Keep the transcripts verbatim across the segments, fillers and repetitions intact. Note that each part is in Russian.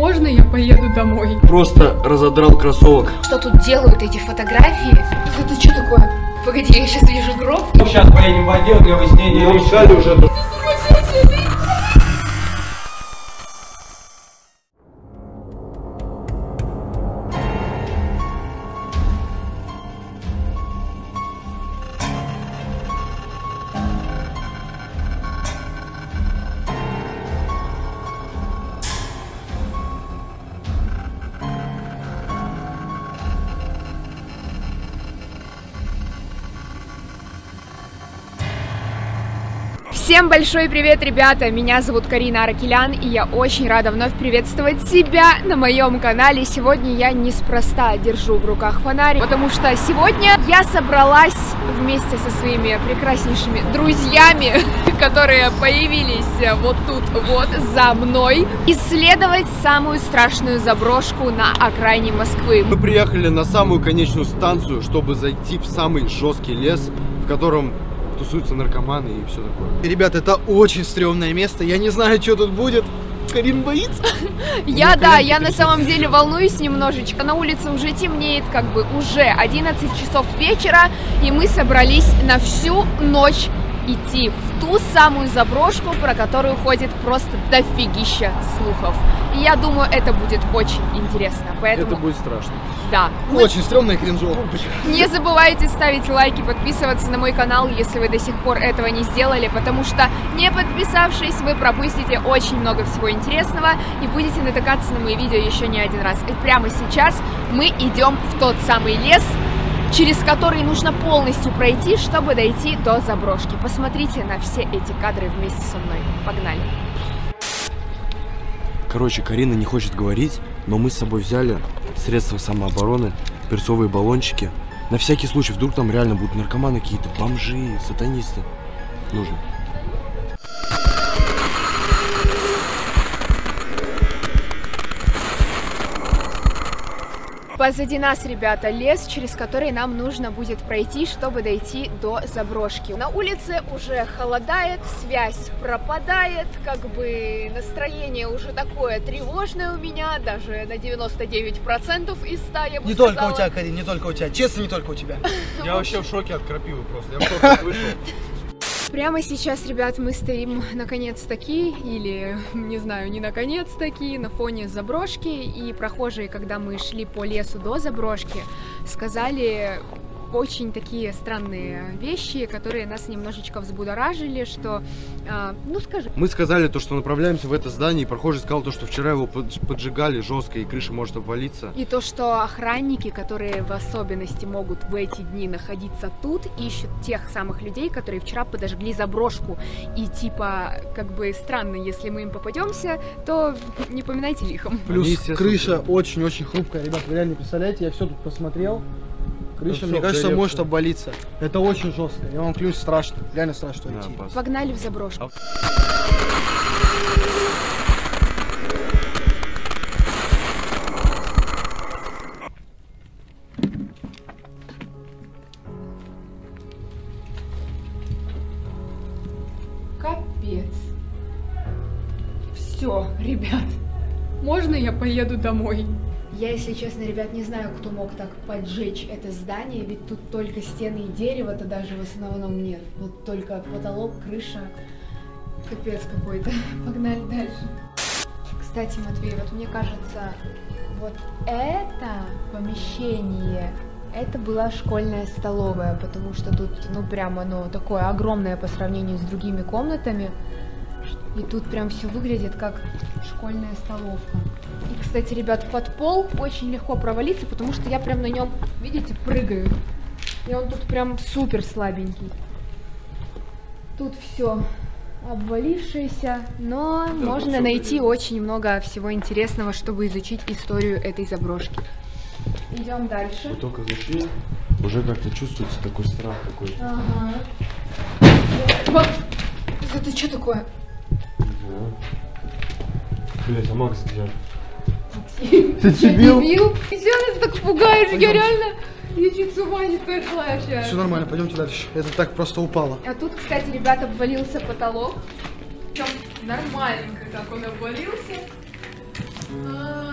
Можно я поеду домой? Просто разодрал кроссовок. Что тут делают эти фотографии? Это что такое? Погоди, я сейчас вижу гроб. Сейчас поедем в отдел для выяснения. Мы искали уже. Всем большой привет, ребята! Меня зовут Карина Аракелян, и я очень рада вновь приветствовать тебя на моем канале. Сегодня я неспроста держу в руках фонарик, потому что сегодня я собралась вместе со своими прекраснейшими друзьями, которые появились вот тут вот за мной, исследовать самую страшную заброшку на окраине Москвы. Мы приехали на самую конечную станцию, чтобы зайти в самый жесткий лес, в котором тусуются наркоманы и все такое. Ребята, это очень стрёмное место. Я не знаю, что тут будет. Карин боится. Я, да, я на самом деле волнуюсь немножечко. На улице уже темнеет, как бы уже одиннадцать часов вечера, и мы собрались на всю ночь идти в ту самую заброшку, про которую ходит просто дофигища слухов. И я думаю, это будет очень интересно. Поэтому... Это будет страшно. Да. Очень стрёмно и кринжово. Не забывайте ставить лайки, подписываться на мой канал, если вы до сих пор этого не сделали, потому что, не подписавшись, вы пропустите очень много всего интересного и будете натыкаться на мои видео еще не один раз. И прямо сейчас мы идем в тот самый лес, через который нужно полностью пройти, чтобы дойти до заброшки. Посмотрите на все эти кадры вместе со мной. Погнали! Короче, Карина не хочет говорить, но мы с собой взяли средства самообороны, перцовые баллончики. На всякий случай, вдруг там реально будут наркоманы какие-то, бомжи, сатанисты. Нужно. Позади нас, ребята, лес, через который нам нужно будет пройти, чтобы дойти до заброшки. На улице уже холодает, связь пропадает, как бы настроение уже такое тревожное у меня, даже на девяносто девять процентов из ста, я бы Не сказала. только у тебя, Карин, не только у тебя. Честно, не только у тебя. Я вообще в шоке от крапивы просто. Я в шоке вышел. Прямо сейчас, ребят, мы стоим наконец-таки, или, не знаю, не наконец-таки, на фоне заброшки, и прохожие, когда мы шли по лесу до заброшки, сказали очень такие странные вещи, которые нас немножечко взбудоражили, что, а, ну скажи. Мы сказали то, что направляемся в это здание, и прохожий сказал то, что вчера его поджигали жестко, и крыша может обвалиться. И то, что охранники, которые в особенности могут в эти дни находиться тут, ищут тех самых людей, которые вчера подожгли заброшку. И типа, как бы странно, если мы им попадемся, то не поминайте лихом. Плюс Они, крыша очень-очень хрупкая. Ребят, вы реально не представляете, я все тут посмотрел. Крыша, Ну, мне всё, кажется, горело, может всё. обвалиться. Это очень жестко. Я вам клянусь, страшно. Реально страшно Да, идти. опасно. Погнали в заброшку. Капец. Все, ребят, можно я поеду домой? Я, если честно, ребят, не знаю, кто мог так поджечь это здание, ведь тут только стены и дерево-то даже в основном нет. Вот только потолок, крыша. Капец какой-то. Погнали дальше. Кстати, Матвей, вот мне кажется, вот это помещение, это была школьная столовая, потому что тут, ну, прям оно такое огромное по сравнению с другими комнатами. И тут прям все выглядит как школьная столовка. И, кстати, ребят, под пол очень легко провалиться, потому что я прям на нем, видите, прыгаю. И он тут прям супер слабенький. Тут все обвалившееся, но да, можно найти время. Очень много всего интересного, чтобы изучить историю этой заброшки. Идем дальше. Мы только зашли, уже как-то чувствуется такой страх какой-то. Ага. Это что такое? Блять, а Макс где? Максим, ты дебил? Ты что нас так пугаешь? Я реально, я чуть с ума не сошла сейчас. Все нормально, пойдемте дальше. Это так просто упало. А тут, кстати, ребят, обвалился потолок. Причем нормальненько так он обвалился. А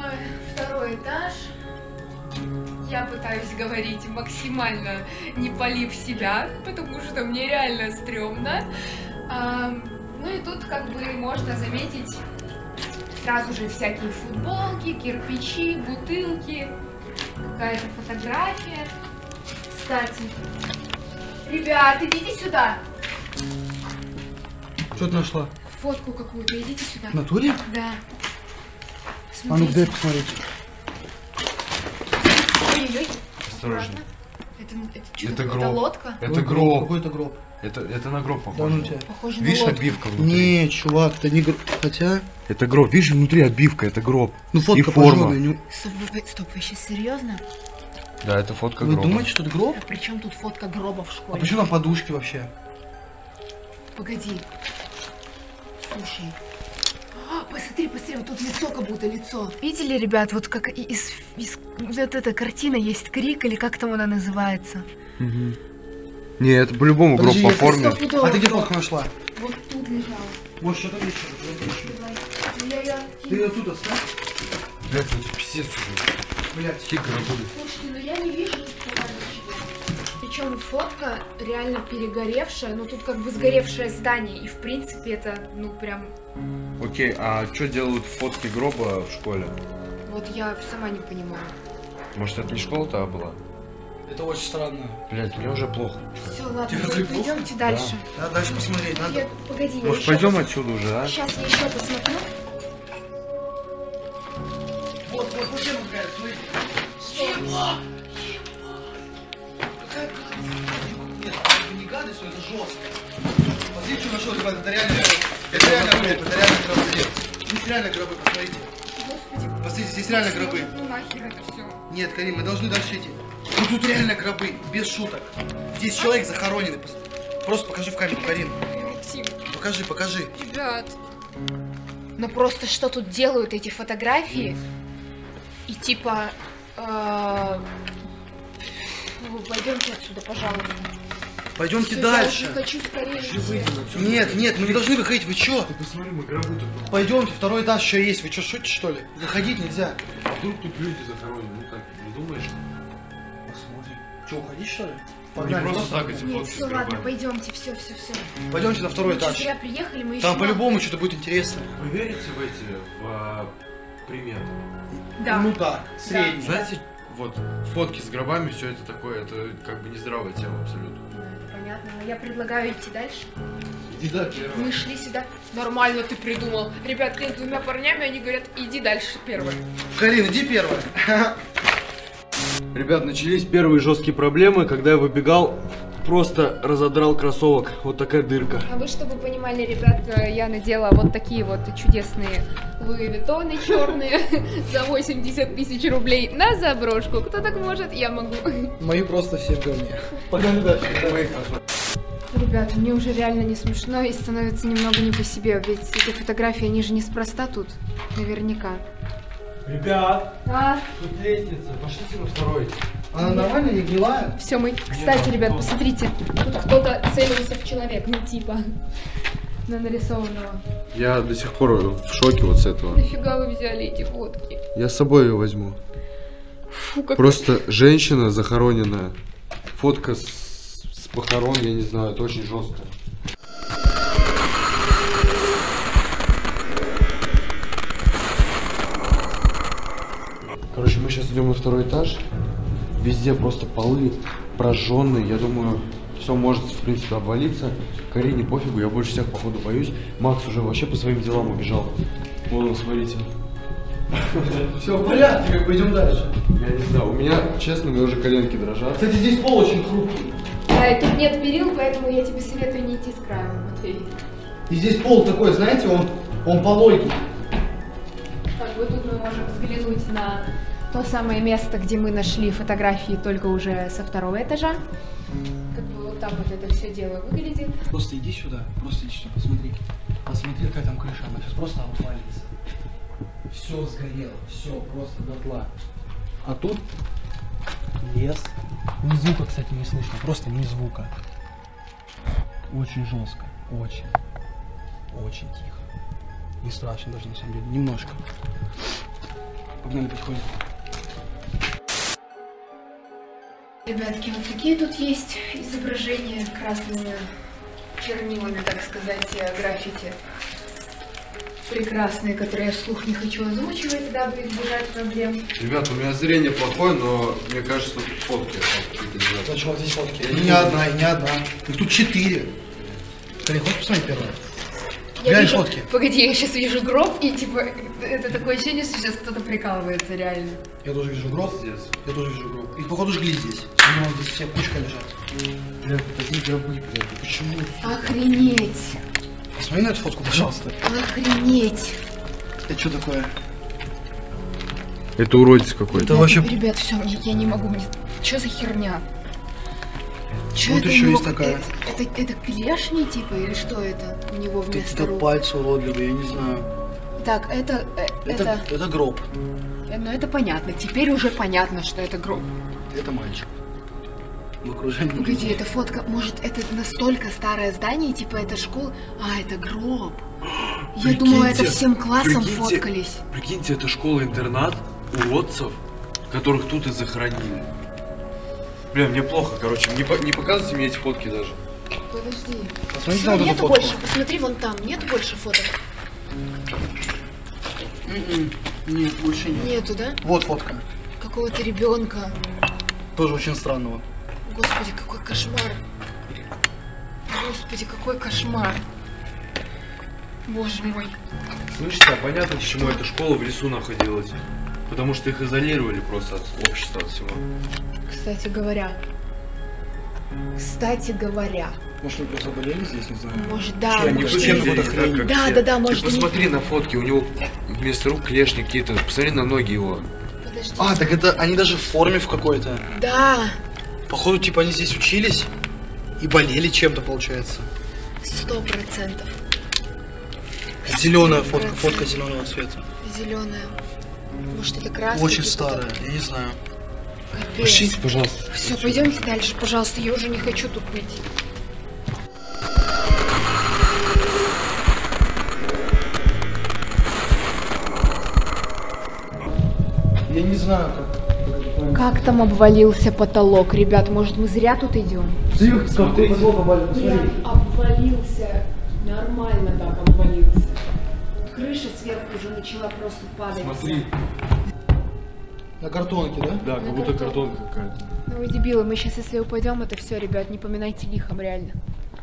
второй этаж. Я пытаюсь говорить максимально не полив себя, потому что мне реально стрёмно. А, ну и тут как бы можно заметить сразу же всякие футболки, кирпичи, бутылки, какая-то фотография. Кстати, ребят, идите сюда. Что ты нашла? Фотку какую-то, идите сюда. В натуре? Да. А ну дай Смотрите. посмотреть. Ой-ой-ой. Осторожно. Это, это, что Это такое? гроб. Это лодка? Это Какой гроб. Какой-то гроб. Это, это на гроб Да похоже. ну тебя. Похоже на Видишь, лодку. отбивка внутри? Не, чувак, это не гроб. Хотя... Это гроб. Видишь, внутри отбивка, это гроб. Ну фотка И форма. пожёная, не- Стоп, вы, стоп, вы сейчас серьезно? Да, это фотка Вы гроба. думаете, что это гроб? А при чем тут фотка гроба в А школе? почему там подушки вообще? Погоди. Слушай. А, посмотри, посмотри, вот тут лицо, как будто лицо. Видели, ребят, вот как и- из, из вот эта картина есть крик, или как там она называется? Мгм. Не, это по-любому гроб Подожди, по я форме. Стопудово А ты где гроб. фотку нашла? Вот тут лежала. Вот что-то есть. Давай. Ну, я её Ты откину. ее тут оставь. Блядь, это пиздец уже. Блять. Какие гробы? Слушайте, ну я не вижу тут нормально ничего. Причем фотка реально перегоревшая, ну тут как бы сгоревшее здание, и в принципе это, ну прям, Окей, а что делают фотки гроба в школе? вот я сама не понимаю. Может, это не школа-то была? Это очень странно. Блядь, мне уже плохо. Все, ладно, Тебе вот разве плохо? пойдемте дальше. Надо дальше посмотреть, надо. Я- погоди, я Может, еще пойдем пос- отсюда уже, а? Сейчас я еще посмотрю. Вот, вот, вот тема какая, смотрите. Еба! Какая гадость. Нет, это не гадость, но это жестко. Посмотрите, что нашел, ребят, это реально это реально гробы, это реально гробы. Нет, здесь реально гробы, посмотрите. Господи, Посмотрите, здесь реально гробы. ну нахер это все. Нет, Карим, мы должны дальше идти. Ну тут реально гробы, без шуток. Здесь человек захороненный. Просто покажи в камеру, Карин. Максим, Покажи, покажи. ребят. Ну просто что тут делают эти фотографии? И типа... э, ну, пойдемте отсюда, пожалуйста. Пойдемте Всё, дальше. Я уже хочу скорее идти. Нет, нет, мы не должны выходить, вы чё? Ты посмотри, мы гробы тут. Пойдемте, второй этаж еще есть, вы чё, шутите что ли? Выходить нельзя. Вдруг тут люди захоронены, ну так, не думаешь? Посмотрим. Че, уходить что ли? Не Погнали. просто так эти Нет, фотки с все, ладно, гробами. пойдемте, все, все, все. Пойдемте на второй Мы сейчас этаж. зря приехали, мы еще... Там по-любому что-то будет интересно. Вы верите в эти, в а, приметы? Да. Ну да, средний. Знаете, вот фотки с гробами, все это такое, это как бы нездравая тема абсолютно. Да, это понятно, но я предлагаю идти дальше. Иди да, первый. Мы шли сюда. Нормально ты придумал. Ребят, я с двумя парнями, они говорят, иди дальше первый. Карин, иди первая. Ребят, начались первые жесткие проблемы, когда я выбегал, просто разодрал кроссовок, вот такая дырка. А вы, чтобы понимали, ребят, я надела вот такие вот чудесные Луи Виттоны черные за восемьдесят тысяч рублей на заброшку. Кто так может, я могу. Мои просто все в говне. Погнали дальше. Мои кроссовки. Ребят, мне уже реально не смешно и становится немного не по себе. Ведь эти фотографии, они же неспроста тут. Наверняка. Ребят, А, тут лестница, пошлите на второй. Она нормально, не гнилая? все, мы... Кстати, ребят, посмотрите. Тут кто-то целился в человека, ну типа, на нарисованного. Я до сих пор в шоке вот с этого. Нафига вы взяли эти фотки? Я с собой ее возьму. Фу, как... Просто женщина захороненная. Фотка с, с похорон, я не знаю, это очень жестко. Короче, мы сейчас идем на второй этаж. Везде просто полы прожженные. Я думаю, все может, в принципе, обвалиться. Карине пофигу, я больше всех, походу, боюсь. Макс уже вообще по своим делам убежал. Вон, он, смотрите. Все в порядке, как пойдем дальше. Я не знаю, у меня, честно, у меня уже коленки дрожат. Кстати, здесь пол очень хрупкий. Да, и тут нет перил, поэтому я тебе советую не идти с края, Матвей. И здесь пол такой, знаете, он, он пологий. Так, вот тут мы можем взглянуть на то самое место, где мы нашли фотографии только уже со второго этажа. Как бы вот так вот это все дело выглядит. Просто иди сюда, просто иди сюда, посмотри. Посмотри, какая там крыша, она сейчас просто обвалится. Все сгорело, все просто дотла. А тут лес. Ни звука, кстати, не слышно, просто ни звука. Очень жестко, очень, очень тихо. Не страшно даже на самом деле, немножко. Погнали потихоньку. Ребятки, вот такие тут есть изображения красными чернилами, так сказать, граффити. Прекрасные, которые я вслух не хочу озвучивать, дабы избежать проблем. Ребят, у меня зрение плохое, но мне кажется, тут фотки. Значит, вот здесь фотки. Я И не не знаю. одна, и не одна. Их тут четыре. Карин, хочешь посмотреть первое? Я Глянь вижу- фотки. Погоди, я сейчас вижу гроб, и типа, это такое ощущение, что сейчас кто-то прикалывается, реально. Я тоже вижу гроб. Пиздец. Я тоже вижу гроб. Их, походу, жгли здесь. Они вон здесь все кучка лежат. Бля, такие гробы, блядь, почему? Охренеть! Посмотри на эту фотку, пожалуйста. Охренеть! Это что такое? Это уродец какой-то. Это вообще... Ребят, все, я не могу, мне... Что за херня? Чё Вот это еще у него? есть такая. Это, это, это клешни, типа, или что это у него вместо Это рук? пальцы уродливые, я не знаю. Так, это, э, Это, это, это гроб. э, ну это понятно, теперь уже понятно, что это гроб. Это мальчик. В окружении. Погоди, эта фотка, может, это настолько старое здание, типа, это школа? А, это гроб. Я думала, это всем классом прикиньте, фоткались. Прикиньте, это школа-интернат уродцев, которых тут и захоронили. Бля, мне плохо, короче, не, по- не показывайте мне эти фотки даже. Подожди. Посмотрите Всё, на вот эту нет фотку. больше, посмотри вон там, нет больше фоток? М-м. Нет, больше нет. Нету, да? Вот фотка. Какого-то ребенка. Тоже очень странного. Господи, какой кошмар. Господи, какой кошмар. Боже мой. Слышите, а понятно, почему эта школа в лесу находилась? Потому что их изолировали просто от общества, от всего. Кстати говоря. Кстати говоря. Может, они просто болели здесь, не знаю. Может, да, Что, они может, чем они- вот эта хрень? как Да, все. да, да, Ты может, они- посмотри на фотки, у него вместо рук клешни какие-то. Посмотри на ноги его. Подожди. А, так это они даже в форме в какой-то. Да, Походу, типа они здесь учились и болели чем-то, получается. сто процентов. Зеленая фотка, фотка зеленого цвета. Зеленая. Может, это красный? Очень типа старая, так? я не знаю. Капец. Пошлите, пожалуйста. Все, пойдемте дальше, пожалуйста. Я уже не хочу тут быть. Я не знаю, как. Как там обвалился потолок, ребят? Может, мы зря тут идем? Смотрите. Прям обвалился. Нормально так обвалился. Крыша сверху уже начала просто падать. Смотри. На картонке, да? Да, как будто картонка какая-то. Ну вы дебилы, мы сейчас если упадем, это все, ребят, не поминайте лихом, реально.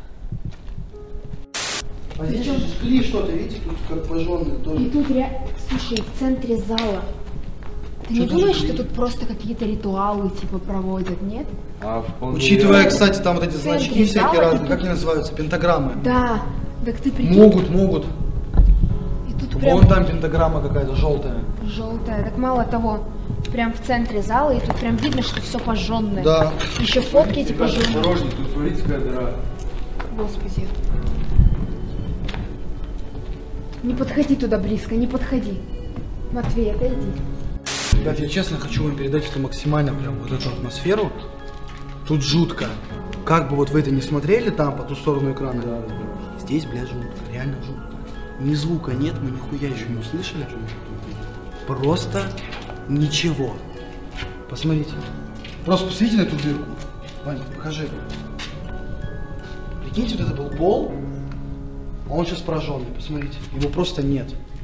А здесь жгли что-то, видите, тут как пожженные И тоже. тут ре... Слушай, в центре зала. Ты не Что-то думаешь, жгли. что тут просто какие-то ритуалы типа проводят, нет? А вполне Учитывая, реально. кстати, там вот эти В центре значки всякие зала, разные, и как тут- они называются, пентаграммы. Да, так ты прикинь. Могут, могут. И тут прям Вон там пентаграмма какая-то желтая. желтая. Так мало того, прям в центре зала, и тут прям видно, что все пожженное. Да. Еще фотки эти Ребята, пожженные. осторожней, тут смотрите, какая дыра. Господи. Не подходи туда близко, не подходи. Матвей, отойди. Ребят, я честно хочу вам передать эту максимально прям вот эту атмосферу. Тут жутко. Как бы вот вы это не смотрели там, по ту сторону экрана, здесь, блядь, жутко. Реально жутко. Ни звука нет, мы нихуя еще не услышали. Просто ничего. Посмотрите. Просто посмотрите на эту дырку. Ваня, покажи. Прикиньте, вот это был пол, а он сейчас прожженный. Посмотрите. Его просто нет.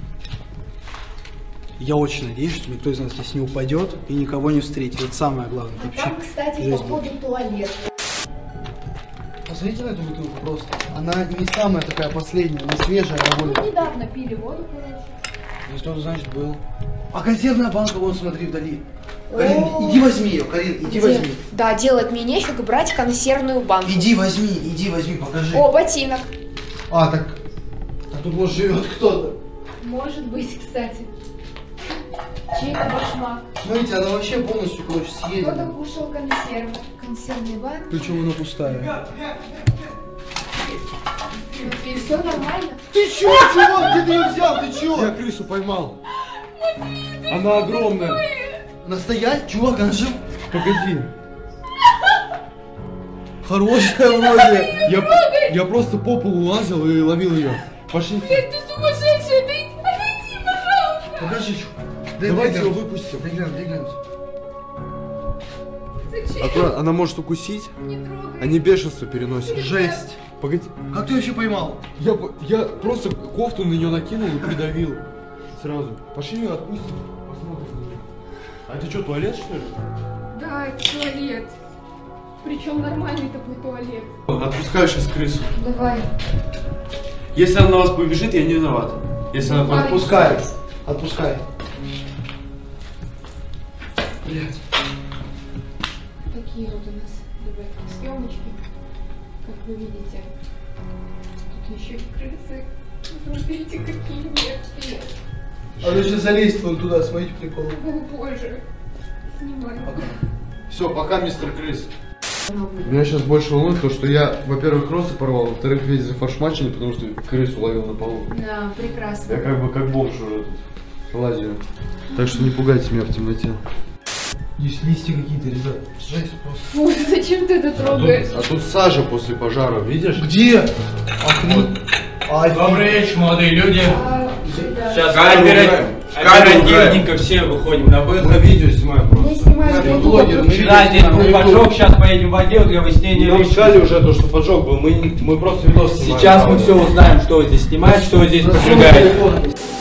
Я очень надеюсь, что никто из нас здесь не упадет и никого не встретит. Это самое главное. А Вообще, там, кстати, жесть походу туалет. посмотрите на эту бутылку просто. Она не самая такая последняя, не свежая, а Мы более. недавно пили воду, короче. Здесь кто-то, значит, был. А консервная банка, вон, смотри, вдали. Карин, иди возьми ее, Карин, иди возьми. Да, делать мне нефиг брать консервную банку. Иди возьми, иди возьми, покажи. О, ботинок. А, так, так тут, может, живет кто-то. Может быть, кстати. Чей-то башмак. Смотрите, она вообще полностью, короче, Кто-то съедена. кушал консервы. Консервный банк. Причем она пустая. И все нормально. Ты чё, чувак, где ты ее взял, ты чё? Я крысу поймал. Она огромная. Настоять? Чувак, она жив. Погоди. Хорошая вроде. Я, я просто по полу лазил и ловил ее. Пошли. Ты сумасшедший, отойди, отойди, пожалуйста. Покажи, чувак. Дай, Давайте дай ее глянуть. выпустим. Дай глянуть, дай глянуть. Ты Аккуратно, она может укусить. Не трогай. Они бешенство переносят. Жесть. Погоди. Как ты вообще поймал? Я, по- я просто кофту на нее накинул и придавил. Сразу. Пошли ее отпустим. Посмотрим на нее. А это что, туалет, что ли? Да, это туалет. Причем нормальный такой туалет. Отпускаю сейчас крысу. Давай. Если она на вас побежит, я не виноват. Если она Давай. Отпускай. Отпускай. Блять. Такие вот у нас, ребята, съемочки. Как вы видите. Тут еще и крысы. Смотрите, какие мерзкие. А ну сейчас залезть вон туда, смотрите прикол. О боже. Снимай. Все, пока, мистер Крыс. Меня сейчас больше волнует то, что я, во-первых, кроссы порвал, во-вторых, весь зафаршмаченный, потому что крысу ловил на полу. Да, прекрасно. Я как бы как бомж уже тут лазю. Так что не пугайте меня в темноте. Есть листья какие-то, ребят. Жесть просто. Фу, зачем ты это А трогаешь? тут, а тут сажа после пожара, видишь? Где? Охренеть. Ай, Добрый вечер, молодые люди. А, да. Сейчас Камеру опера- убираем. Камеру оперативненько все выходим на Мы выход. видео снимаем Мы просто. снимаем Мы видео. блогеры, мы Да, здесь был поджог, сейчас поедем в отдел для выяснения Нам личности. сказали уже то, что поджог был, мы, не- мы просто видос снимаем. Сейчас мы все узнаем, что здесь снимать, что здесь поджигает. телефон.